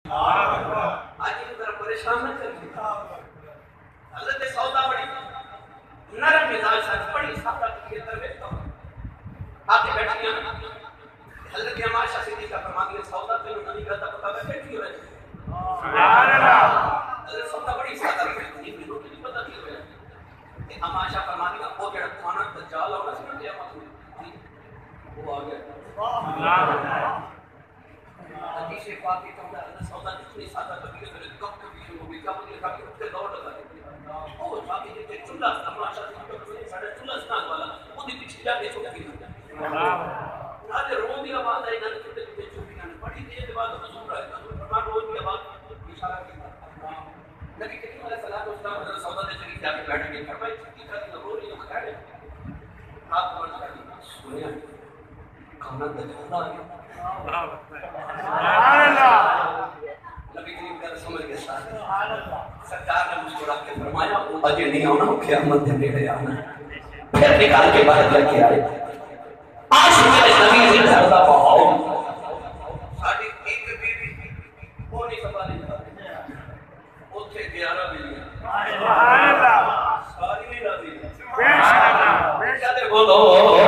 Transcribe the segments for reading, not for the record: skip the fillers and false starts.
آج یہ ذرا پریشان نہ کریں. حضرت سودا بڑی نرم مزاج سے بڑی سادہ کی تربیت کا آگے بیٹھی ہیں. حضرت عائشہ صدیقہ فرماتی ہے سودا تے نبی کا پتہ ہے بیٹھی ہوئی ہے. سبحان اللہ. حضرت سودا بڑی سادہ کی تھی لوگ نہیں پتہ کی ہوئی ہے. عائشہ فرماتی ہے وہ جڑا کھانا دجال اور اس نے وہ آ گیا. سبحان اللہ. حدیث پاک کے اندر حضرت سودا اتنی سادہ کی ہے کہ کب بھی شروع ہوئی کب نے کہا کہ اٹھ کے دوڑ لگا وہ صحابی کے چولہا تماشا ساڑھے چولہا سنان والا وہ دی پیچھے جا کے چھوڑ گیا. آج رو دی آواز آئی نہ چھوٹے چھوٹے چھوٹیاں نے بڑی دیر کے بعد حضور آئے حضور فرمان رو دی آواز اشارہ کیا. نبی کریم علیہ الصلوۃ والسلام حضرت سودا کے قریب جا کے بیٹھ گئے فرمایا چھٹی کر کے رو رہی ہو خیر ہے آپ کو سنیا کھانا دکھانا ہے. سبحان اللہ. نبی کریم کا سمجھ کے ساتھ سرکار نے مسکرا کے فرمایا اجے نہیں آنا قیامت کے نیڑے آنا. پھر نکال کے باہر لے کے آئے. آج میرے نبی نے گھر کا ماحول ساڑھے ایک بیوی وہ نہیں سنبھالے اتنے 11 بیویاں. سبحان اللہ. ساری نہیں راضی. سبحان اللہ. کہتے بولو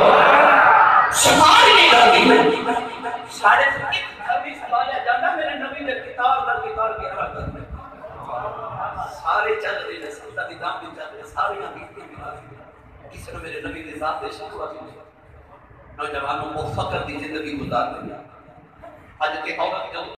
ساری نہیں راضی. ساڑھے ابھی سنبھالیا جانا میرے نبی نے کتاب در کتاب 11 کر میں سارے چل رہے ہیں سلطہ نظام بھی چل رہے سارے حقیقی بھی راضی. اس نے میرے نبی نے ذات شکوہ کی نوجوانوں کو فقر دی زندگی گزار دیا. آج کے عورت جو